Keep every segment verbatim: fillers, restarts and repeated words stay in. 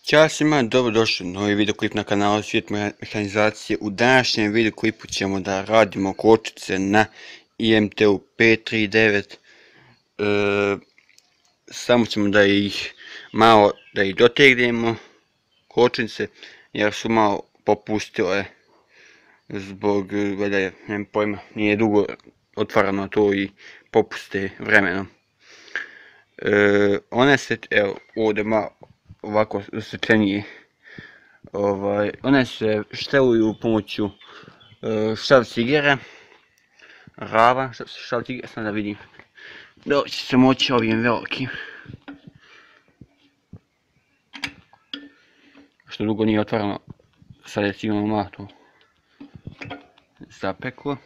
Ćao svima, dobrodošli u novi videoklip na kanalu Svijet mehanizacije. U današnjem videoklipu ćemo da radimo kočnice na I M T U pet tri devet. E, samo ćemo da ih malo da ih dotegnemo kočnice jer su malo popustile zbog, valjda, nemam pojma, nije dugo otvarano to i popuste vremenom. E, one se, evo, ovdje malo ovako sečenije. Ovaj, one se šteluju pomoću uh, šav cigere, rava, šav cigere, sad da vidim, da će se moći ovim velikim, što dugo nije otvarano, sad je sigurno malo to zapeklo,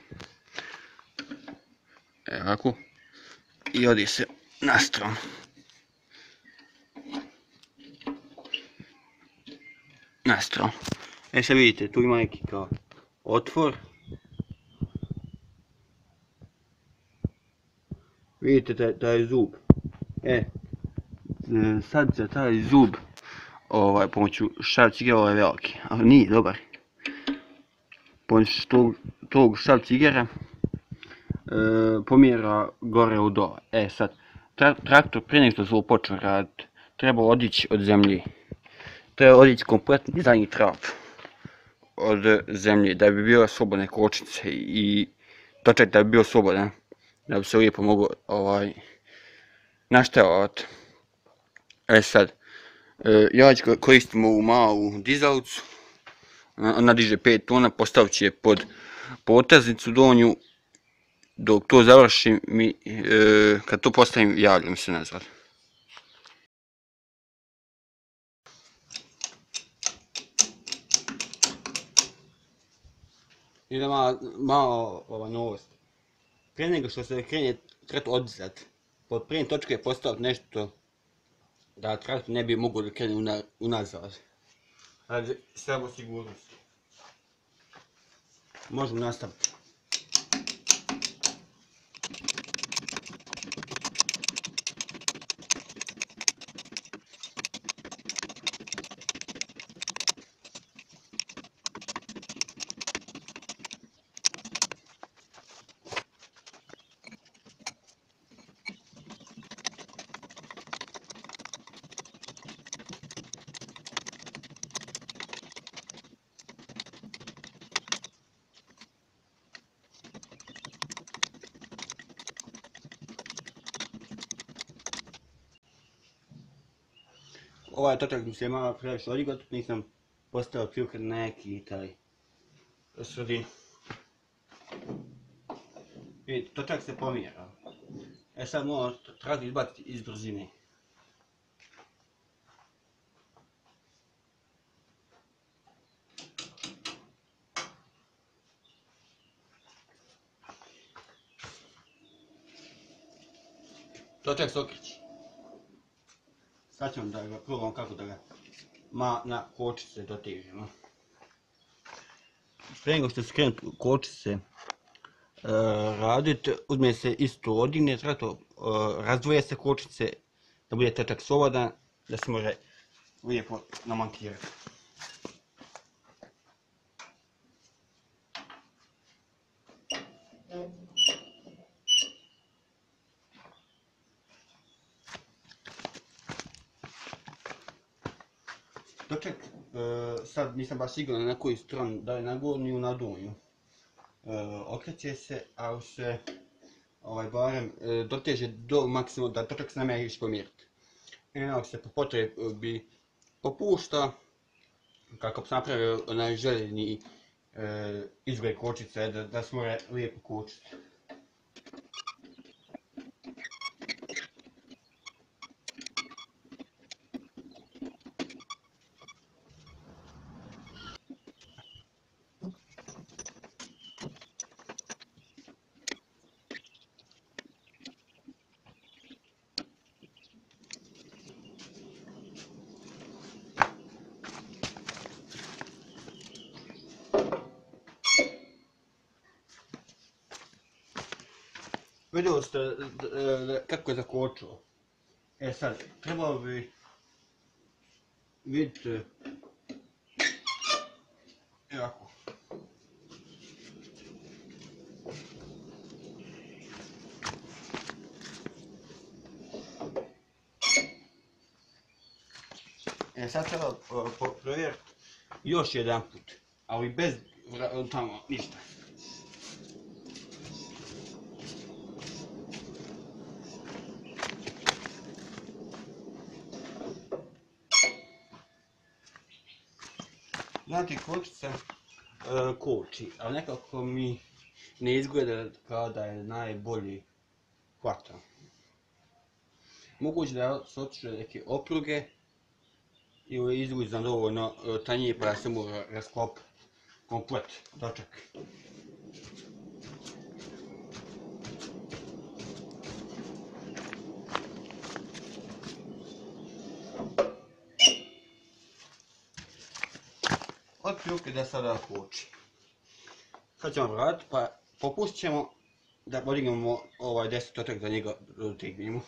evo ovako, i odi se na stranu. Na stranu. E sad vidite, tu ima neki kao otvor. Vidite taj, taj zub. E, sad za taj zub, ovaj, pomoću šav cigera, ovaj veliki, ali nije dobar. Pomoću tog, tog šav cigera e, pomjera gore u dole. E sad, tra, traktor prije nego što se počne raditi, treba odići od zemlje. Treba odići kompletni zadnji trap od zemlje da bi bila slobodne kočnice i točak da bi bio slobodan, da bi se lijepo moglo ovaj, naštelovati. E sad, ja ću koristim ovu malu dizalicu, ona diže pet tona, postavit ću je pod poteznicu donju, dok to završim, mi, kad to postavim javljam se nazad. Ide malo, malo ova novost. Prije nego što se krene treba oddizat, pod prije točke je postaviti nešto da traktor ne bi mogao da krene una, unazad. Radi samo sigurnosti. Možemo nastaviti. Ovaj točak mi se malo previše odigot, nisam postavio filter na neki taj sredinu. Vidite, točak se pomjera. E sad moramo traktor izbaciti iz brzine. Točak se okreći. Sad ćemo da ga probamo kako da ga ma na kočice dotežemo. Prije nego što se krenu kočice uh, raditi, uzme se isto odigne, traktor, uh, razdvoje se kočice, da bude točak slobodan, da se može lijepo namontirati. Točak, e, sad nisam baš siguran na koju stranu, da je na gornju ili na donju. E, okreće se, ali se ovaj, barem e, doteže do maksimuma da točak se ne može više pomjeriti. Eno se po potrebi popušta, kako bi se napravio onaj željeni e, izgled kočice, da, da se more lijepo kočiti. Vidjeli ste kako je zakočilo. E sad, trebalo bi vidite, jako. E sad treba provjeriti još jedan put, ali bez tamo ništa. Znate, kočica koči, ali nekako mi ne izgleda kao da je najbolji hvata. Moguće da su otišle neke opruge ili izgleda dovoljno tanjije pa da se mora rasklopiti komplet doček. Otprilike da sada koči. Sad ćemo vratiti pa popustit ćemo da podignemo ovaj deseti točak da njega dotegnemo.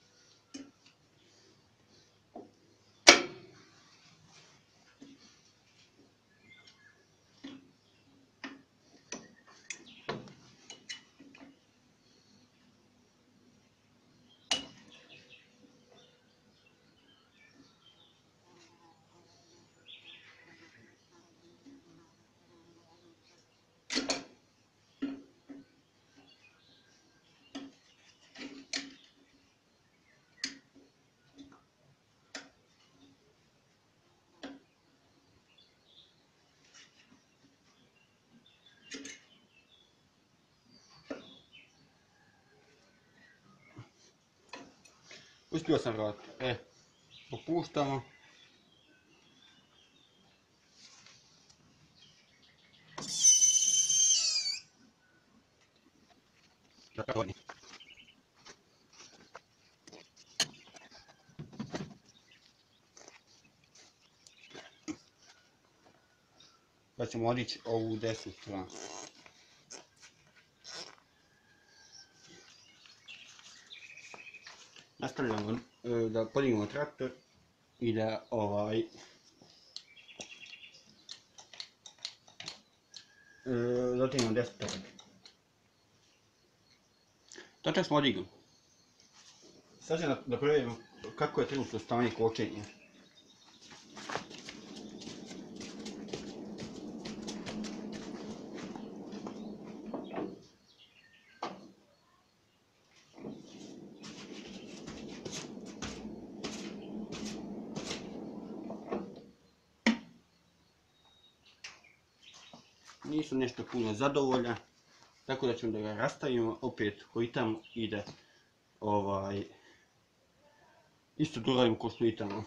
Uspio sam vratiti. E, popuštamo. Pa ćemo odići ovu desnu stranu. Nastavljamo da podignemo traktor i da ovaj dotegnemo deset točak. Točak smo odigli. Sad ćemo da provjerimo kako je trenutno stanje kočenja. Nisam nešto puno zadovoljan, tako da ćemo da ga rastavimo, opet hojitamo i da ovaj isto doradimo ko što hojitamo.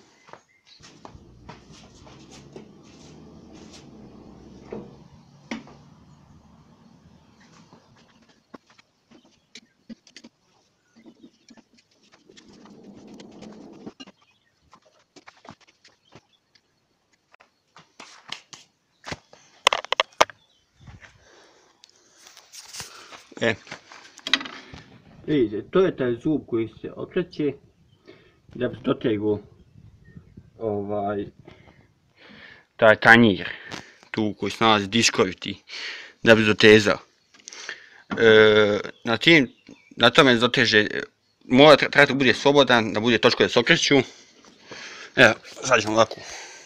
E, vidite, to je taj zub koji se okreće da bi dotegao ovaj taj tanjir tu koji se nalazi diškoviti da bi dotezao. E, na, tim, na tome doteže, mora traktor bude slobodan, da bude točko da se okreću. Evo, sad ćemo ovako.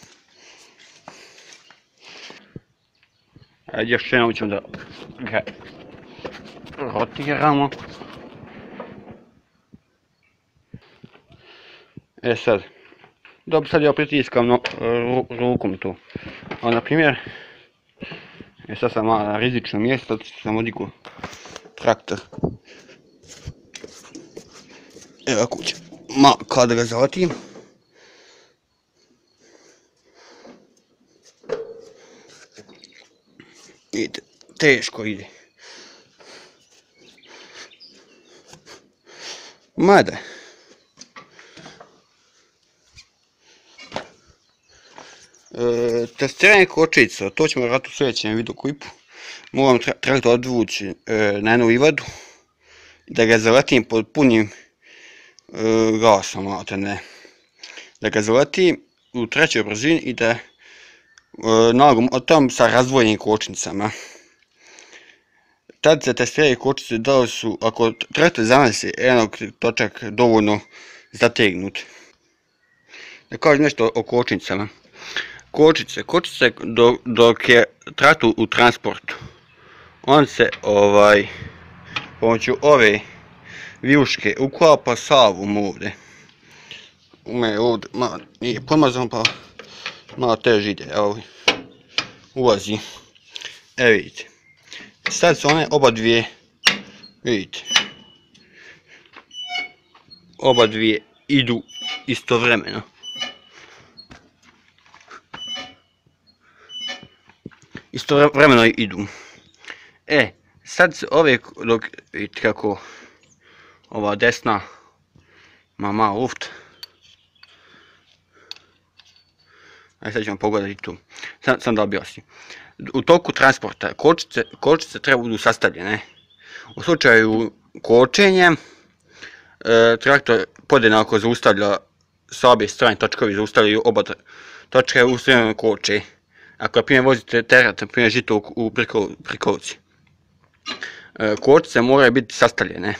Ajde, još jednom ćemo da ga rotiramo. E sad, dobro, sad ja pritiskam no, rukom to. A na primjer, e sad sam malo na rizično mjesto, zato što sam odigao traktor. Evo ako ću malo kada ga zalatim. Vidite, teško ide. Mada. E, testiranje kočica, to ćemo raditi u sljedećem videoklipu. Moram traktor odvući e, na jednu livadu, da ga zaletim pod punim e, gasom, ne. Da ga zaletim, u trećoj brzini ide nagom od tam sa razdvojenim kočnicama. Tad se testiraju kočnice da li su, ako traktor zanese jednog točak dovoljno zategnut. Da kažem nešto o kočnicama. Kočnice, kočnice dok, dok je traktor u transportu, on se ovaj pomoću ove vijuške uklapa salvom ovdje. Ume ovdje, malo nije pomazan pa malo teže ide, evo ulazi. Evo vidite. Sad su one oba dvije, vidite, oba dvije idu istovremeno. Istovremeno idu. E, sad se ove, dok vidite kako ova desna ima malo luft. Ajde sad ćemo pogledati tu. Sam, sam da objasnim. U toku transporta kočnice, kočnice treba budu sastavljene. U slučaju kočenja e, traktor podjednako zaustavlja sa obje strane točkovi, zaustavljaju oba točke u svemu koče. Ako na primjer vozite teret, na primjer žito u, u prikolici. E, kočnice moraju biti sastavljene.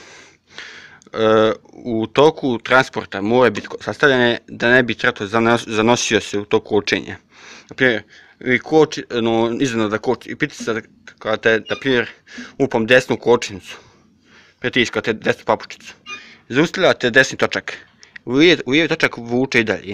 E, u toku transporta moraju biti sastavljene da ne bi traktor zanosio se u to kočenje. Na primjer, vi koči, no, iznenada koči i pritisate kada te, na primjer, upam desnu kočnicu, pritiskate desnu papučicu, zaustavljate desni točak, u lijevi točak vuče i dalje.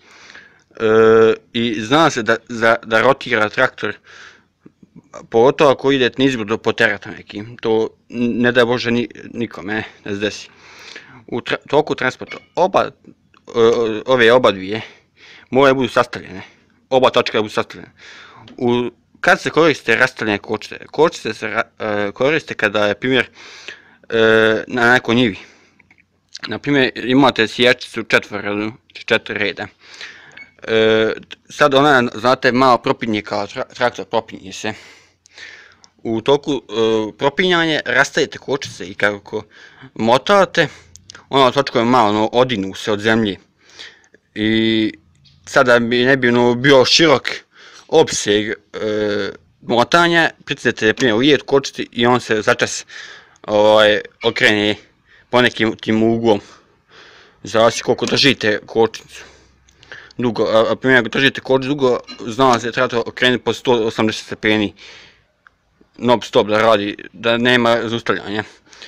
E, I zna se da, da, da rotira traktor, pogotovo ako idete nizbrdo po teratu nekim, to ne da Bože ni, nikome ne se desi. U tra, toku transporta oba, ove oba dvije moraju budu sastavljene. Oba točka budu sastavljene. U, kad se koriste rastavljene kočnice? Kočnice se uh, koriste kada je, primjer, uh, na nekoj njivi. Na primjer, imate sječicu četvrnu, četiri reda. Uh, sad ona, znate, malo propinje kao tra, traktor, propinje se. U toku uh, propinjanja rastavite kočnice i kako motate, ona točka je malo no, odinu se od zemlje. I sada bi ne bi no, bio širok opseg e, motanja, pritisnete primjer u jed kočnici i on se začas ovaj, okrene po nekim tim uglom. Zavisi koliko držite kočnicu. Dugo, a, a primjer ako držite kočnicu dugo, zna se treba to okrenuti po sto osamdeset stepeni non stop da radi, da nema zaustavljanja.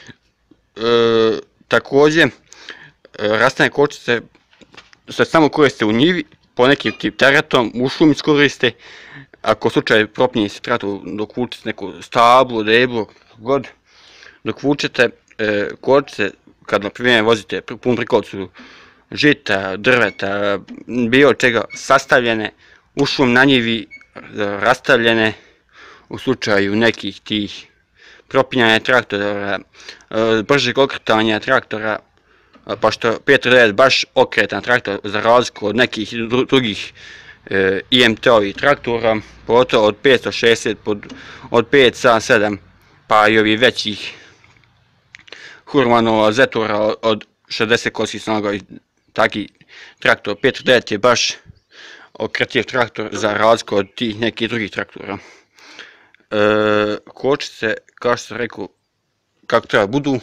E, također, rastavljene kočnice se samo koriste u njivi, po nekim tip teretom, u šumi koriste, ako u slučaju propinje se treba dok vučete neku stablu, deblu, god, dok vučete e, kočnice, kad na primjer vozite pun prikolicu žita, drveta, bilo čega sastavljene, u šum na njivi rastavljene, u slučaju nekih tih propinjanja traktora, e, bržeg okretanja traktora, pa što Petar devet baš okretan traktor za razliku od nekih drugih e, I M T-ovih traktora, pogotovo od petsto šezdeset, pod, od pet sedam sedam, pa i ovih većih Hurmanova, Zetora od šezdeset konjskih snaga i taki traktor. Petar devet je baš okretiv traktor za razliku od tih nekih drugih traktora. E, kočnice, kao što sam rekao, kako treba budu,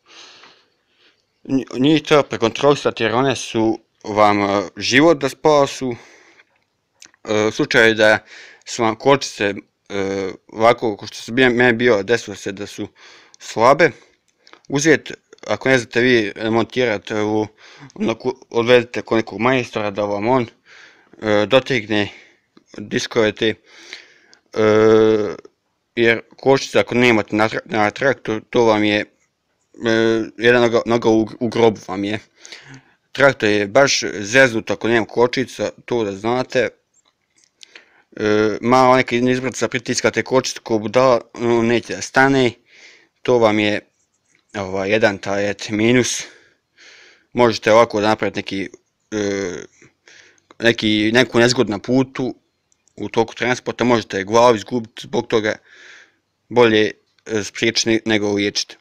njih treba prekontrolisati jer one su vam život da spasu. U slučaju da su vam kočnice ovako, ko što se meni bio, desilo se da su slabe, uzeti, ako ne znate vi montirati, odvedite kod nekog majstora da vam on dotegne diskove te, jer kočnice ako nemate na traktor, to vam je jedna noga, noga u, u grobu vam je. Traktor je baš zeznut ako nema kočnica, to da znate. E, malo neke izbrca pritiskate kočnicu ko budala, no, neće da stane. To vam je ovaj, jedan tajet minus. Možete ovako da napraviti neki, e, neki, neku nezgodu na putu u toku transporta, možete glavu izgubiti, zbog toga bolje spriječiti nego liječiti.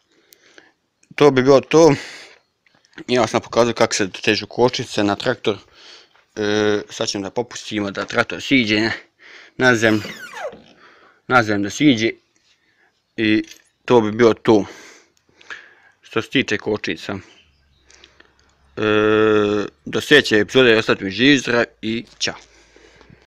To bi bilo to. Ja sam pokazao kako se dotežu kočnice na traktor. E, sad ćemo da popustimo da traktor siđe na zemlju. Na zemlju da siđe. I to bi bilo to. Što se tiče kočnica. E, do sljedeće epizode ostavite mi živi zdrav i ćao.